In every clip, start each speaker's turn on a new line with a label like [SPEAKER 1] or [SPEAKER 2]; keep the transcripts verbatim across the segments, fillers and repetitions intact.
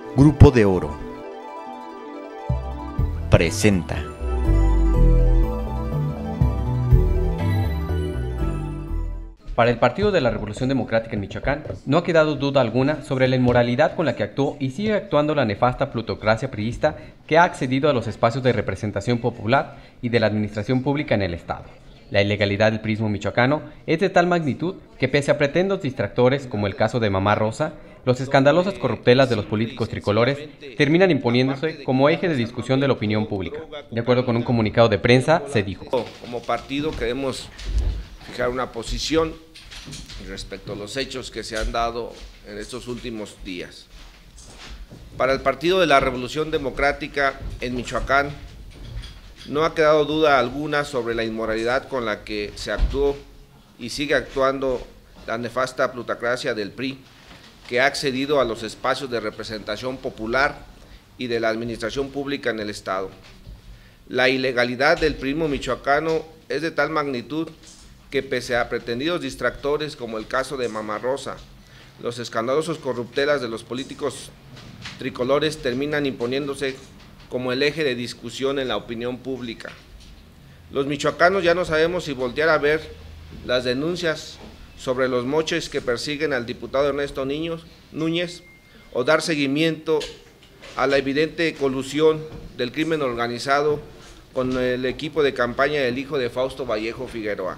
[SPEAKER 1] Grupo de Oro presenta.
[SPEAKER 2] Para el Partido de la Revolución Democrática en Michoacán, no ha quedado duda alguna sobre la inmoralidad con la que actuó y sigue actuando la nefasta plutocracia priista que ha accedido a los espacios de representación popular y de la administración pública en el Estado. La ilegalidad del priismo michoacano es de tal magnitud que, pese a pretendos distractores como el caso de Mamá Rosa, los escandalosas corruptelas de los políticos tricolores terminan imponiéndose como eje de discusión de la opinión pública. De acuerdo con un comunicado de prensa, se dijo:
[SPEAKER 3] como partido queremos fijar una posición respecto a los hechos que se han dado en estos últimos días. Para el Partido de la Revolución Democrática en Michoacán, no ha quedado duda alguna sobre la inmoralidad con la que se actuó y sigue actuando la nefasta plutocracia del P R I, que ha accedido a los espacios de representación popular y de la administración pública en el Estado. La ilegalidad del priismo michoacano es de tal magnitud que, pese a pretendidos distractores como el caso de Mamá Rosa, los escandalosos corruptelas de los políticos tricolores terminan imponiéndose como el eje de discusión en la opinión pública. Los michoacanos ya no sabemos si voltear a ver las denuncias sobre los moches que persiguen al diputado Ernesto Niños, Núñez o dar seguimiento a la evidente colusión del crimen organizado con el equipo de campaña del hijo de Fausto Vallejo Figueroa.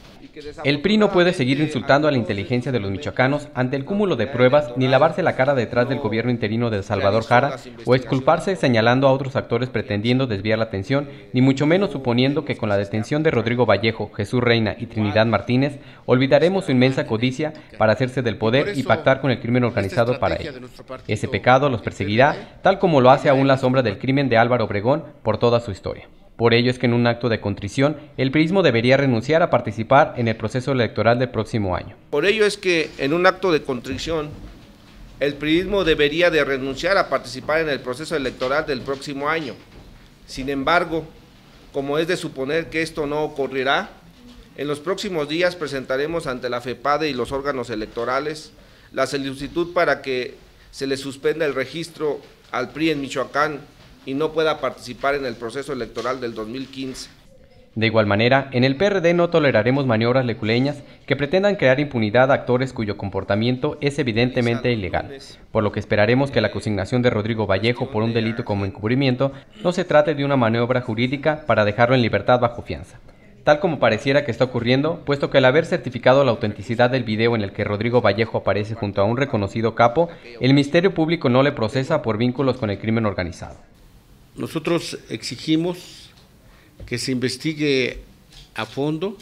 [SPEAKER 2] El P R I no puede seguir insultando a la inteligencia de los michoacanos ante el cúmulo de pruebas, ni lavarse la cara detrás del gobierno interino de Salvador Jara, o exculparse señalando a otros actores pretendiendo desviar la atención, ni mucho menos suponiendo que con la detención de Rodrigo Vallejo, Jesús Reina y Trinidad Martínez, olvidaremos su inmensa codicia para hacerse del poder y pactar con el crimen organizado para ello. Ese pecado los perseguirá, tal como lo hace aún la sombra del crimen de Álvaro Obregón por toda su historia. Por ello es que en un acto de contrición, el priismo debería renunciar a participar en el proceso electoral del próximo año.
[SPEAKER 3] Por ello es que en un acto de contrición, el priismo debería de renunciar a participar en el proceso electoral del próximo año. Sin embargo, como es de suponer que esto no ocurrirá, en los próximos días presentaremos ante la FEPADE y los órganos electorales la solicitud para que se le suspenda el registro al P R I en Michoacán y no pueda participar en el proceso electoral del dos mil quince.
[SPEAKER 2] De igual manera, en el P R D no toleraremos maniobras leculeñas que pretendan crear impunidad a actores cuyo comportamiento es evidentemente ilegal, por lo que esperaremos que la consignación de Rodrigo Vallejo por un delito como encubrimiento no se trate de una maniobra jurídica para dejarlo en libertad bajo fianza, tal como pareciera que está ocurriendo, puesto que al haber certificado la autenticidad del video en el que Rodrigo Vallejo aparece junto a un reconocido capo, el Ministerio Público no le procesa por vínculos con el crimen organizado.
[SPEAKER 4] Nosotros exigimos que se investigue a fondo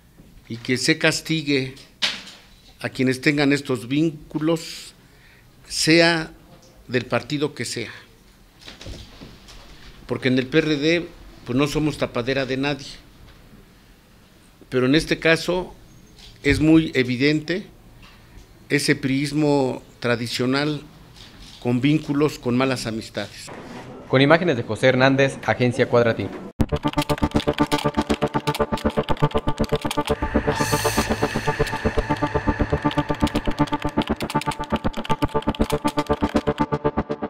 [SPEAKER 4] y que se castigue a quienes tengan estos vínculos, sea del partido que sea. Porque en el P R D pues no somos tapadera de nadie. Pero en este caso es muy evidente ese priismo tradicional con vínculos con malas amistades.
[SPEAKER 2] Con imágenes de José Hernández, Agencia Cuadratín.